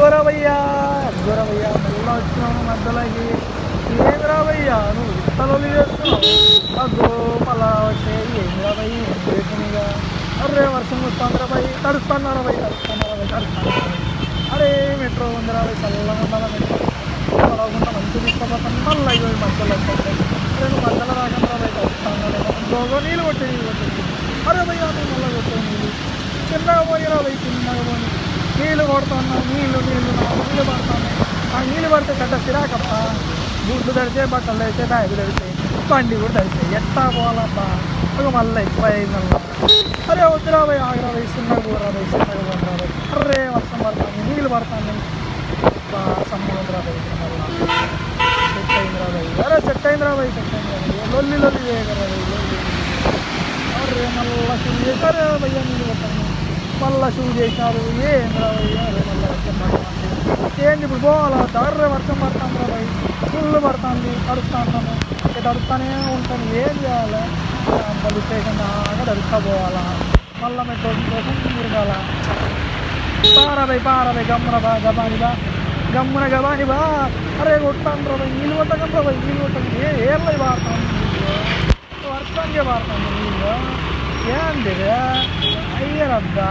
అగ్గోరా భయ్యా మళ్ళీ వచ్చినావు మధ్యలోకి. ఏమిరా భయ్యా నువ్వు ఇత్తలు చేస్తున్నావు? అగ్గో మళ్ళా వచ్చే ఏమిరా భయ్ ఏం చేసినగా? అరే వర్షం వస్తుందిరా భయ్, తడుస్తున్నారా భయ్, అరే మెట్రో ఉందిరా భయ్, చల్లగా ఉండాలా మెట్రో పడవకుండా మంచిగా తీసుకోపోతాను. మళ్ళీ ఇవి మధ్యలో వస్తాయి. అరే నువ్వు మధ్యలో రాకుండా భయ్ తడుస్తాను. గోగో నీళ్ళు కొట్టే అరే భయ్యా నువ్వు మళ్ళీ కొట్టే నీళ్ళు చిన్నగా పోయిరా భయ్, చిన్నగా పోయి నీళ్ళు కొడుతున్నావు. నీళ్ళు పడుతున్నాయి. ఆ నీళ్ళు పడితే చెడ్డ సిరాకప్ప. బూట్లు తడితే, బట్టలు తడితే, బ్యాగులు తడితే, బండి కూడా తడితే ఎట్టా పోవాలబ్బా? ఒక మళ్ళీ ఎక్కువ అయింది మళ్ళీ. అరే వద్దురా భయ్, ఆగరా భయ్, చిన్నగా పోరా భయ్, చిన్నగా పోరా భయ్. అరే వర్షం పడుతుంది, నీళ్ళు పడుతుంది, సముద్రం భయ్. మళ్ళీ సెట్ అయిందిరా భయ్. అరే సెట్ అయిందిరా భయ్. లొల్లి చేయగలరా భయ్, లొల్లి. అరే మళ్ళీ షూ చేశారు భయ్యా, నీళ్ళు కొట్టాను. మళ్ళీ షూ చేశారు. ఏంద్రా భయ్యా? అరే మళ్ళీ వర్షం పడుతుంది. ఏంటి ఇప్పుడు పోవాలా? అర్రే వర్షం పడుతుందిరా భయ్, ఫుల్ పడుతుంది. తడుస్తాను, తడుస్తానే ఉంటాను. ఏం చేయాలి? పోలీస్ స్టేషన్ దాకా తడుస్తా పోవాలా? మళ్ళీ మెట్రో కోసం తిరగాల. పారా భయ్ గమ్మున బా గబాని బా. అరే కొట్టాను రా భయ్, నీళ్ళు కొట్టకండి రా భయ్, నీళ్ళు కొట్టండి. ఏళ్ళై వాడతాను వర్షానికే వాడతాను నీళ్ళు. ఏందిరా? అయ్యరబ్బా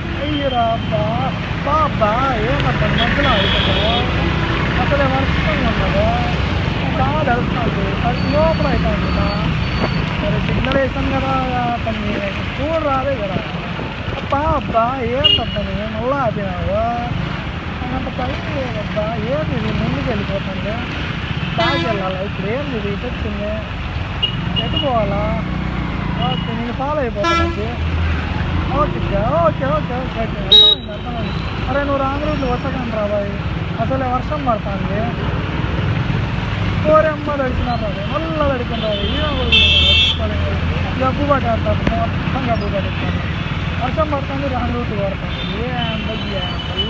బాబా ఏమబ్బా మధ్యలో అవుతుందా? అసలే వర్షం ఉన్నదా? బాగా తడుస్తుంది, లోపల అవుతుంది. సరే సిగ్నల్ వేసాను కదా, అతన్ని చూడ రాదే కదా. అబ్బా ఏంటబ్బా నేను మళ్ళా ఆపినావు? అంత పైకి లేదబ్బా. ఏంది ఇది ముందుకు వెళ్ళిపోతుంది? బాగా వెళ్ళాలా? ఇప్పుడు ఏంది ఇది ఇటు వచ్చింది? ఎటు పోవాలా? ఓకే నేను ఫాలో అయిపోతాను. ఓకే అర్థమైంది. అరే నువ్వు రాంగ్ రూట్లో వచ్చకండి రా బాయ్, అసలే వర్షం పడుతుంది. కోరమ్మ తడిచినా రాదు, మళ్ళీ తడిచిన రాదు. గబ్బు పట్టేస్తాను, మొత్తం గబ్బు పట్టేస్తాను. వర్షం పడుతుంది, రాంగ్ రూట్ పడుతుంది. ఏం బయ్యా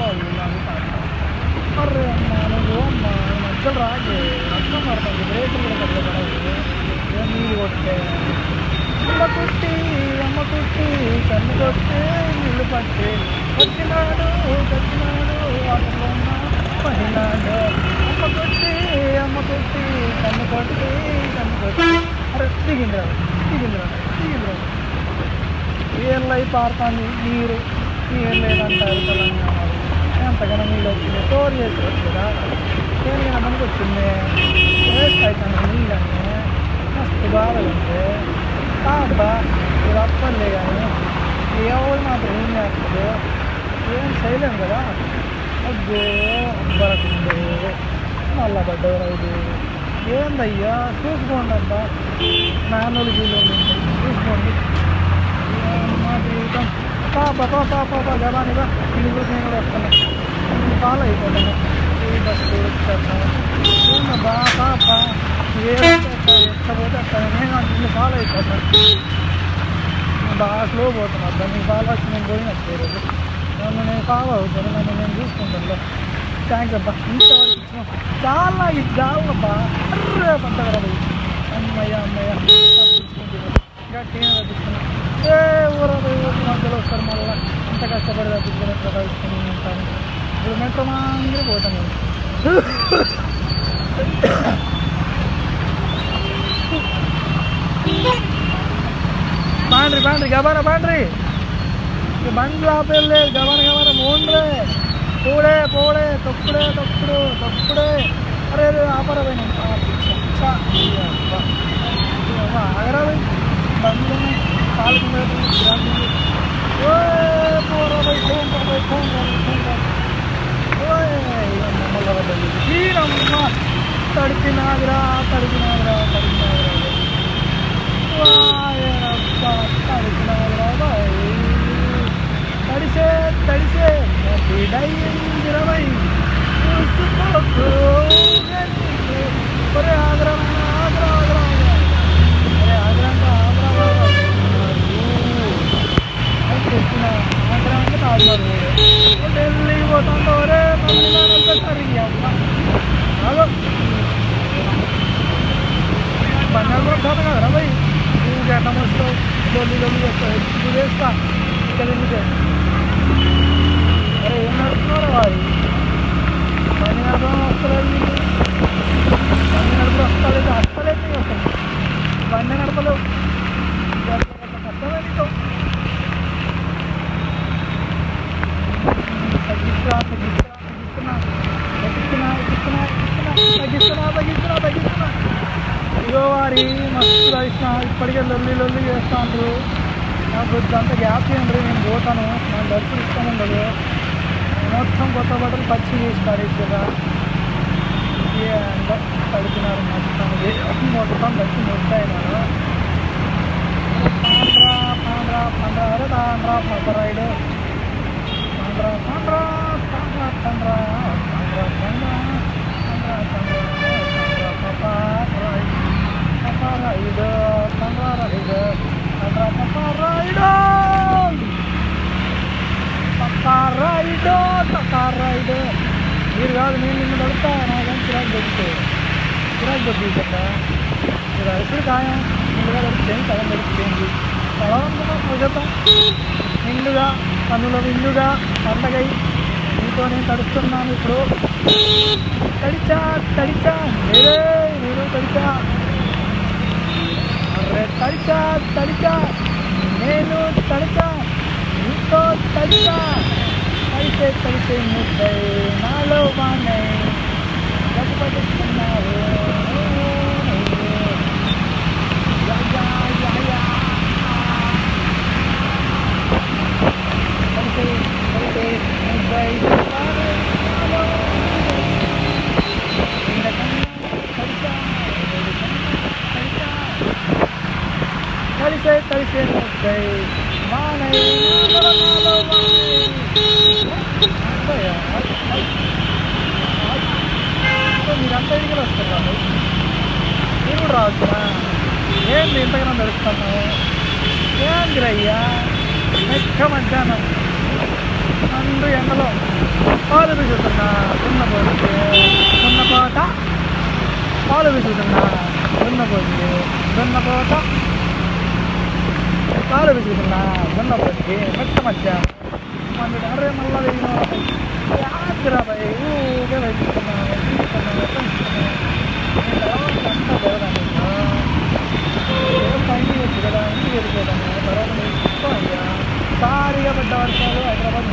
అర్రే అమ్మ నువ్వు అమ్మ మధ్యలో రాగే. వర్షం పడుతుంది, బ్రేకులు కూడా పెద్ద పడవు. నీళ్ళు కొట్టే అమ్మ కుట్టి కన్ను కొట్టి నీళ్ళు పట్టి వచ్చినాడు వాటర్లో ఉన్న పడినాడు. అమ్మ కుట్టి కన్ను కొట్టి అరే దిగిందిరా ఏళ్ళై పారుతుంది నీరు. లేదంటారు తెలంగాణ ఎంతగానో నీళ్ళు వచ్చింది. స్టోర్ చేసుకోవచ్చు కదా, దేనికైనా మనకు వచ్చింది. వేస్ట్ అవుతాను నీళ్ళన్నీ, మస్తు బాధలుంటే అబ్బా. ఇది అప్పలే కానీ ఎవరు మాత్రం ఏం చేస్తుంది? ఏం చేయలేము కదా. అబ్బో అబ్బరకుండే మళ్ళా పడ్డవరా ఇది. ఏందయ్యా చూసుకోండి అబ్బా, మాన్యువల్ గీళ్ళు చూసుకోండి. మా జీవితం పాప గబానిగా ఇది కూడా నేను కూడా వస్తాను, ఫాలో అయిపోతాను. ఈ బస్సు ఏమబ్బా పాప ఎట్టపోతే అక్కడ నేను నిన్ను ఫాలో అయిపోతాను. బాగా స్లో పోతాను అబ్బా, నీకు ఫాలో వచ్చి నేను పోయినట్టు ఈరోజు. నన్ను నేను ఫాలో అవుతాను, నన్ను నేను చూసుకుంటాను. థ్యాంక్స్ అబ్బా, ఇంతవరకు ఇచ్చిన చాలా ఇది చాలబ్బా. అర్రే పడ్డగరా పోయి అమ్మయ్య తప్పించుకుంటున్నాను, గట్టిగా తప్పిస్తున్నాను. ఊరు మధ్యలో వస్తారు, మళ్ళీ అంత కష్టపడి తప్పించుకుని ఎట్లా తప్పించుకుని ఉంటాను. ఇప్పుడు మెట్రో మాంగిరి పోతాను. బాండ్రీ గబాన బాండ్రీ బండ్లు ఆపేళ్ళే. గబాన మోండ్రే పోడే తొక్కుడే. అరే ఆపరా ఆగరా బండ్లు కాలు తడిపినాదిరా తడిసే బిడైందిరవై ఒరే ఆగ్రా చెప్పిన ఆగ్రా అంటే తాగుతారు. ఢిల్లీ పోతుంటే ఒరే బంగారు కూడా పోతాం కదరా భయ్. నువ్వు గడ్డం వస్తావు, లొల్లి చేస్తావు, ఎక్కువ చేస్తా ఇక్కడ ఎందుకే. అరే ఏం నడుస్తున్నారా వారి నడపడం వస్తలేదు నీకు, బండి నడపడం వస్తలేదు వస్తలేదు నీకు అసలు, బండి నడపలేవు, కష్టమే నీకు. తగ్గిస్తున్నా తగ్గిస్తున్నా తగ్గిస్తున్నా తగ్గిస్తున్నా తగ్గిస్తున్నా తగ్గిస్తున్నా తగ్గిస్తున్నా. ఇగో వారి మస్తు కలిసిన ఇప్పటికే లొల్లి లొల్లి చేస్తా ఉంటారు. నాకు అంత గ్యాప్ చేయండి, నేను పోతాను, నాకు దర్శనం ఇష్టం ఉండదు. మొత్తం కొత్త బట్టలు పచ్చి చేసి పడేసారా పడుతున్నారు మొత్తం మొత్తం కలిసి మొత్తాయినారు. పాండ్రా పాండ్రా పాండ్రా అరే తాండ్రా పాప రైడ్ పాండ్రా పాండ్రా పాండ్రా పాండ్రా పాండ్రా పాండ్రా పాండ్రా పాండ్రా పాప రైడ్ పాప రైడ్ పాండ్రా రైడ్ పాండ్రా పాప రైడ్ రైడో కార్ రైడ్. మీరు కాదు, నేను నిన్ను నడుపుతా, నాకేం చిరాకు దొరుకుతుంది కదా. మీరు అడుగుడు ఖాయం, నిండుగా దొరుకుతుంది, సగం దొరుకుతుంది. చదవనుకున్నాను నిజంగా నిండుగా పనుల విండుగా పండగై నీతో నేను తడుస్తున్నాను. ఇప్పుడు తడిచా తడిచా నేను తడిచా, అరే తడిచా తడిచా నేను తడిచా నీతో తడిచా. తడిసే తడిసే ముద్దై నాలో బానై గడపడుతున్నావు. తడిసే తడిసే ముద్దై నాలో తడిసే తడిసే ముద్దై మానై నాలో మీరంతా ఇదిగా వస్తారు వాళ్ళు, మీరు కూడా రావచ్చునా? ఏంటి ఇంతగానో నడుస్తున్నావు? ఏంటి అయ్యా మెక్క మధ్యాహ్నం అందు ఎండలో పాలు విసురుతున్నా దున్నపోతే దున్నపోత, పాలు విసురుతున్నా దున్నపోతే దున్నపోత, పాలు విసురుతున్నా దున్నపోతే మెక్క మధ్యాహ్నం మంది. అరే మళ్ళా యాద్రాబాయ్ ఊగే వెళ్తున్నావు అంతా జరగదు పైన వచ్చు కదా, ఇంటికి వెళ్ళిపోతాను తర్వాత ఎక్కువ అయ్యా. భారీగా పెద్ద వర్షాలు హైదరాబాద్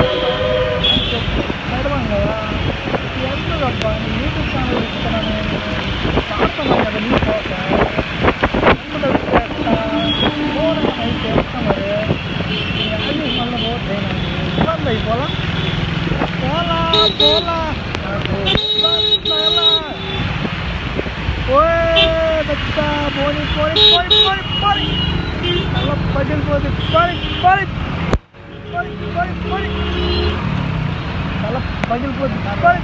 నడవం కదా, ఎందుకు అబ్బా నీకు ఛానల్ ఇస్తున్నాను నేను పాడుతున్నాను కదా నీ కోసం. ఎందుకు అయితే ఇస్తాం మరి అది మళ్ళీ పోతే ఇబ్బంది అయిపోలా పోలా పోలా బచ్చా పోని పోని పోని పోని పోని అలా పగిలిపోతే పోని పోని పోని పోని పోని అలా పగిలిపోతే పోని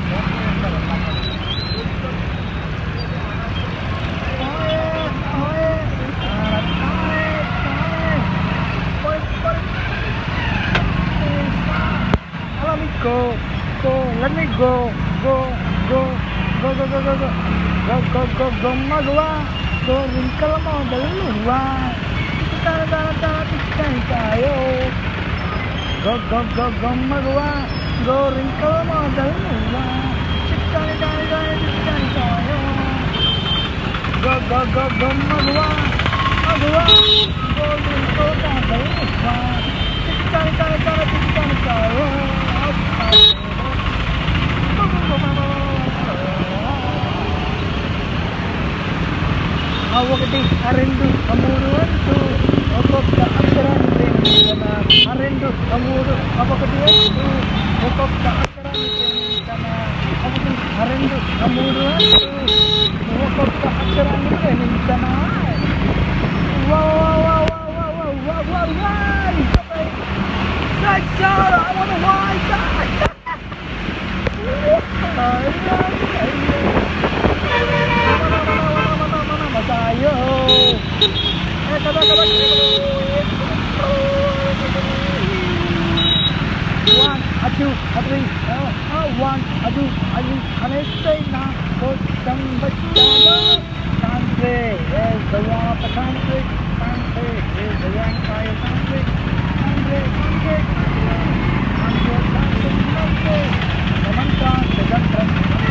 go, let me go, go, go, go, go, go, go, go, go, go, go, go, magwa, go, wrinkle mo, dalawa, tikkan tayo, go, go, go, go, magwa, go, wrinkle mo, dalawa, tikkan tayo, go, go, go, go, magwa, magwa, go, wrinkle mo, dalawa, tikkan tayo. ఒకటి రెండు మూడు అంటూ ఒక్కొక్క అక్షరాన్ని ప్రేమించనా, రెండు మూడు ఒకటి అంటూ ఒక్కొక్క అక్షరాన్ని ప్రేమించనా, ఒకటి రెండు మూడు అంటూ ఒక్కొక్క అక్షరాన్ని ప్రేమించనా. Masayo. Kada. 1, 2, 3. 1, 2, 3. Kanestay na kosang bachano. Country is the one for country. Country is the one for country. Country. Country. Country. Country. Country. Country.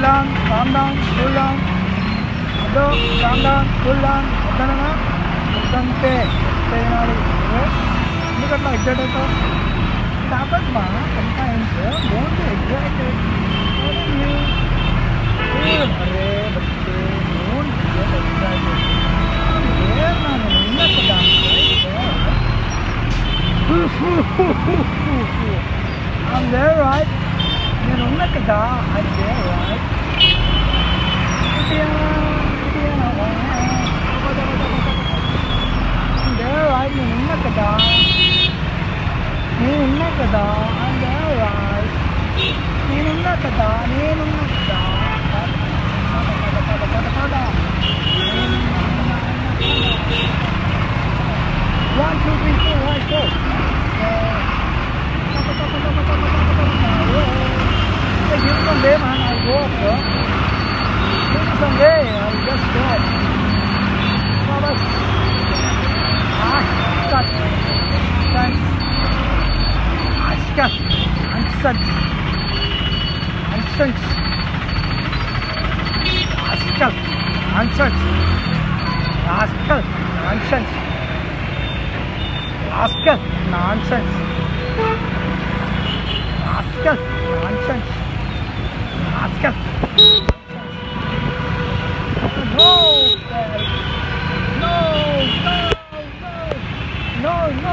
Down, calm down, cool down. అదో కామ్ డౌన్, కూల్ డౌన్. వద్దనన్నా వద్దంటే వినాలి. ఎందుకట్లా excite అవుతావు? దాపట్ మా sometimes don't be excited. अरे बच्चे don't get excited. There ना उन्ना कदा I'm there, right? నేను ఉన్నా కదా, I'm there, right? I'm there, right? నేను ఉన్నా కదా, నేనున్నా కదా, I'm there, right? నేనున్నా కదా, నేనున్నా కదా. 1, 2, 3, 4, right, go. Hey, give me some way, man. I'll go up, bro. Give me some way. I'll just go up. Bye-bye. Cut. Thanks. Cut. Nonsense. Nonsense. Rascal. Nonsense. Rascal. Nonsense. Rascal. Nonsense. Rascal. Nonsense. Rascal. No. No. No. No.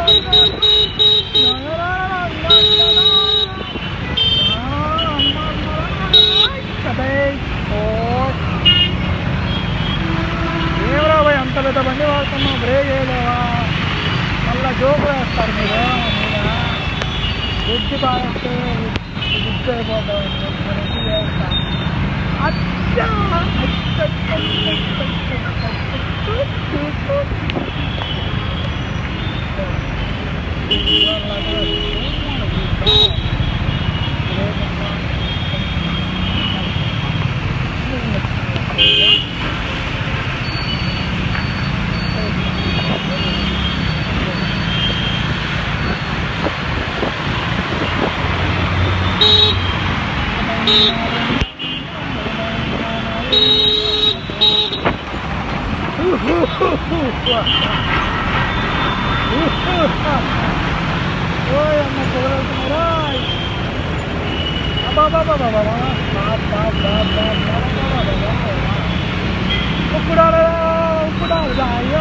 ఏమరా భయ్ అంత పెద్ద బండి వాడుతున్నావు, break వేయలేవా? మళ్ళీ జోకులు వేస్తారు మీరు. బుద్ధి పారేస్తే బుద్ధి అయిపోతాం. చేస్తా ఓయ్ అమ్మ కుదరవుతున్నారా? ఉప్పుడాలి అయ్యో.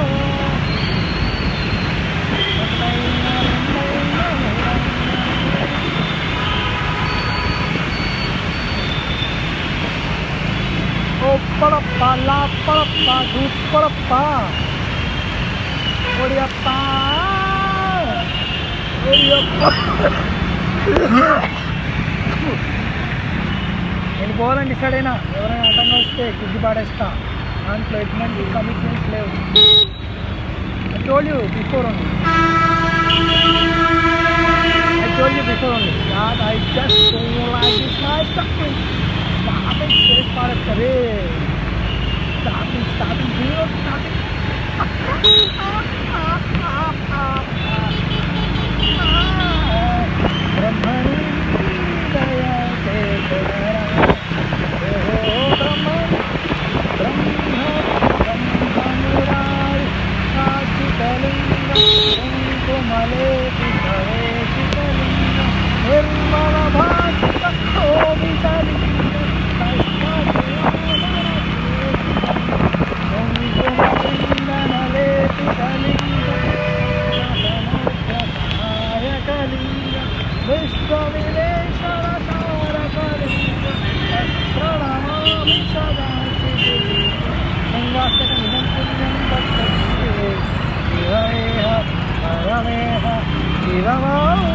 Opalapa, lapalapa, dupalapa. Oriapa. Oriapa. నేను పోవాలని డిసైడ్ అయినా. ఎవరైనా అడ్డంగా వస్తే గుడ్డి పాడేస్తా. దాంట్లో ఎటువంటి కమిట్మెంట్స్ లేవు. I told you before only. That I just don't like this life suffering. Starting straight పాడేస్తుంది. Starting zero, starting. ब्रह्मणि दया से निर्मल भाषित Rama